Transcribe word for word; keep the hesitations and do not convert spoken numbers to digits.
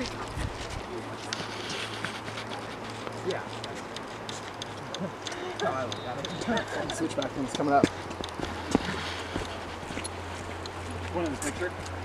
Yeah. Switchback thing's coming up. One in the picture.